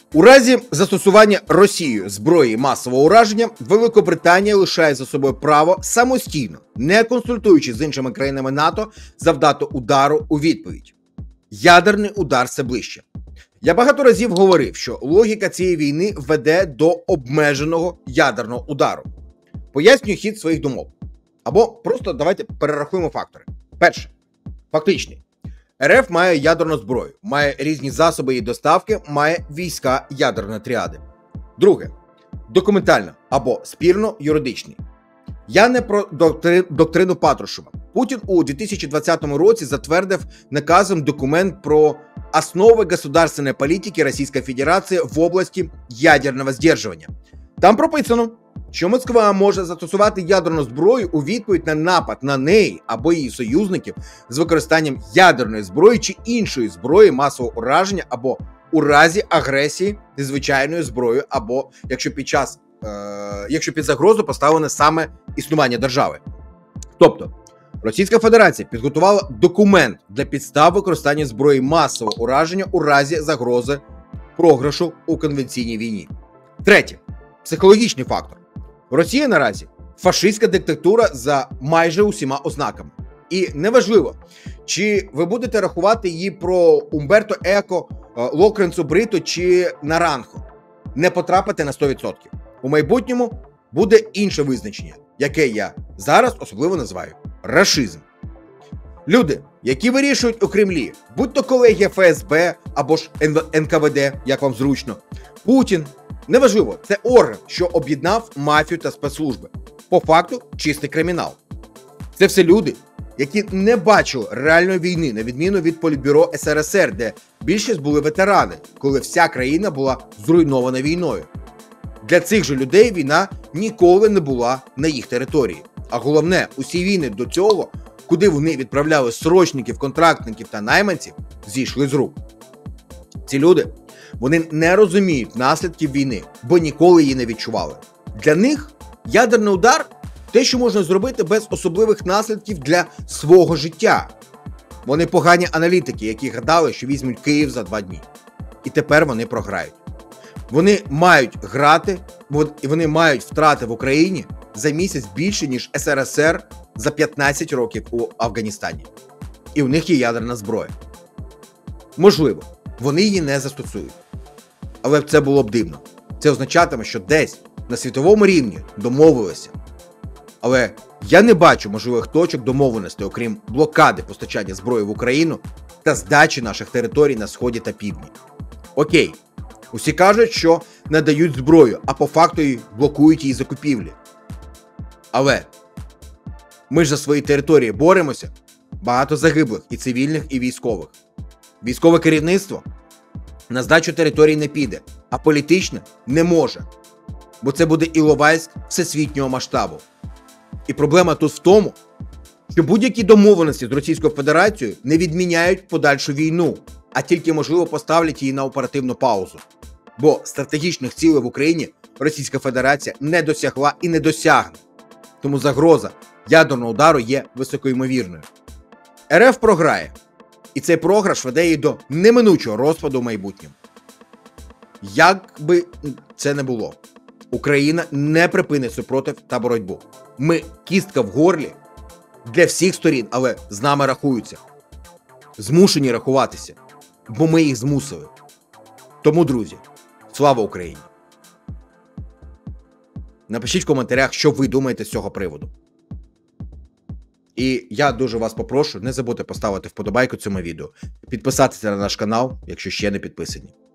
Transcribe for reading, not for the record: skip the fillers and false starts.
У разі застосування Росією зброї масового ураження, Великобританія лишає за собою право самостійно, не консультуючись з іншими країнами НАТО, завдати удару у відповідь. Ядерний удар все ближче. Я багато разів говорив, що логіка цієї війни веде до обмеженого ядерного удару. Пояснюю хід своїх думок. Або просто давайте перерахуємо фактори. Перше. Фактичний. РФ має ядерну зброю, має різні засоби її доставки, має війська ядерної тріади. Друге. Документально або спірно-юридичний. Я не про доктрину Патрушева. Путін у 2020 році затвердив наказом документ про основи государственной политики Российской Федерации в області ядерного здержування. Там прописано, що Москва може застосувати ядерну зброю у відповідь на напад на неї або її союзників з використанням ядерної зброї чи іншої зброї масового ураження або у разі агресії зі звичайною зброєю, або якщо під загрозу поставлене саме існування держави. Тобто, Російська Федерація підготувала документ для підстав використання зброї масового ураження у разі загрози програшу у конвенційній війні. Третє. Психологічний фактор. Росія наразі фашистська диктатура за майже усіма ознаками. І неважливо, чи ви будете рахувати її про Умберто Еко, Локренцо Брито чи Наранхо. Не потрапите на 100%. У майбутньому буде інше визначення, яке я зараз особливо називаю рашизм. Люди, які вирішують у Кремлі, будь-то колегія ФСБ або ж НКВД, як вам зручно, Путін, неважливо, це орган, що об'єднав мафію та спецслужби. По факту чистий кримінал. Це все люди, які не бачили реальної війни, на відміну від Політбюро СРСР, де більшість були ветерани, коли вся країна була зруйнована війною. Для цих же людей війна ніколи не була на їх території. А головне, усі війни до цього, куди вони відправляли срочників, контрактників та найманців, зійшли з рук. Ці люди, вони не розуміють наслідків війни, бо ніколи її не відчували. Для них ядерний удар – те, що можна зробити без особливих наслідків для свого життя. Вони погані аналітики, які гадали, що візьмуть Київ за 2 дні. І тепер вони програють. Вони мають грати, і вони мають втрати в Україні за місяць більше, ніж СРСР за 15 років у Афганістані. І у них є ядерна зброя. Можливо, вони її не застосують. Але це було б дивно. Це означатиме, що десь на світовому рівні домовилися. Але я не бачу можливих точок домовленостей, окрім блокади постачання зброї в Україну та здачі наших територій на Сході та Півдні. Окей, усі кажуть, що надають зброю, а по факту блокують її закупівлі. Але ми ж за свої території боремося, багато загиблих і цивільних, і військових. Військове керівництво на здачу територій не піде, а політичне не може. Бо це буде Іловайськ всесвітнього масштабу. І проблема тут в тому, що будь-які домовленості з Російською Федерацією не відміняють подальшу війну, а тільки, можливо, поставлять її на оперативну паузу. Бо стратегічних цілей в Україні Російська Федерація не досягла і не досягне. Тому загроза ядерного удару є високоймовірною. РФ програє, і цей програш веде її до неминучого розпаду в майбутньому. Як би це не було, Україна не припинить супротив та боротьбу. Ми кістка в горлі для всіх сторін, але з нами рахуються. Змушені рахуватися, бо ми їх змусили. Тому, друзі, слава Україні! Напишіть в коментарях, що ви думаєте з цього приводу. І я дуже вас попрошу, не забудьте поставити вподобайку цьому відео, підписатися на наш канал, якщо ще не підписані.